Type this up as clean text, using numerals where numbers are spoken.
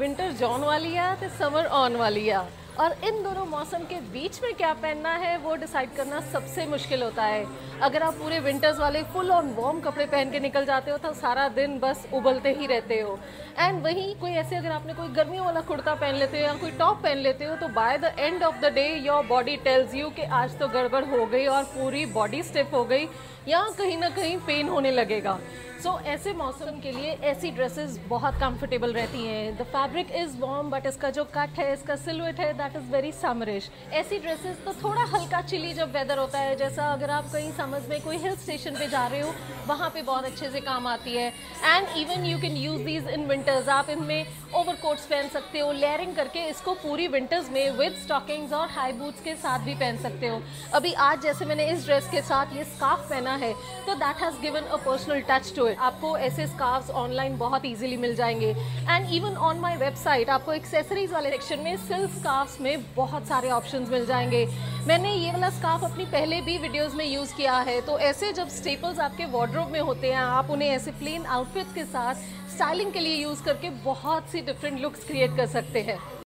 Winter John वाली आ ते summer on वाली आ, और इन दोनों मौसम के बीच में क्या पहनना है वो डिसाइड करना सबसे मुश्किल होता है। अगर आप पूरे विंटर्स वाले फुल ऑन वार्म कपड़े पहन के निकल जाते हो तो सारा दिन बस उबलते ही रहते हो। एंड वहीं कोई ऐसे अगर आपने कोई गर्मियों वाला कुर्ता पहन लेते हो या कोई टॉप पहन लेते हो तो by the end of the day your body tells you कि आज तो गड़बड़ हो गई और पूरी बॉडी स्टिफ हो गई या कहीं ना कहीं पेन होने लगेगा। सो ऐसे मौसम के लिए ऐसी ड्रेसेस बहुत कंफर्टेबल रहती हैं। The fabric is warm but इसका जो कट है, इसका सिलुएट है, दैट इज़ वेरी समरिश। ऐसी ड्रेसेस तो थोड़ा हल्का चिली जब वेदर होता है, जैसा अगर आप कहीं समझ में कोई हिल स्टेशन पे जा रहे हो वहाँ पे बहुत अच्छे से काम आती है। And even you can use these in winters. आप इनमें ओवर कोट्स पहन सकते हो, लेयरिंग करके इसको पूरी विंटर्स में विद स्टॉकिंग्स और हाई बूट्स के साथ भी पहन सकते हो। अभी आज जैसे मैंने इस ड्रेस के साथ ये स्कार्फ पहना है तो that has given a personal touch to it. आपको ऐसे स्कार्फ्स ऑनलाइन बहुत इजीली मिल जाएंगे। And even on my website आपको एक्सेसरीज वाले सेक्शन में सिल्क स्कार्फ्स में बहुत सारे ऑप्शंस मिल जाएंगे। मैंने ये वाला स्कार्फ अपनी पहले भी वीडियोस में यूज़ किया है। तो ऐसे जब स्टेपल्स आपके वार्डरोब में होते हैं, आप उन्हें ऐसे प्लेन आउटफिट्स के साथ स्टाइलिंग के लिए यूज़ करके बहुत सी डिफरेंट लुक्स क्रिएट कर सकते हैं।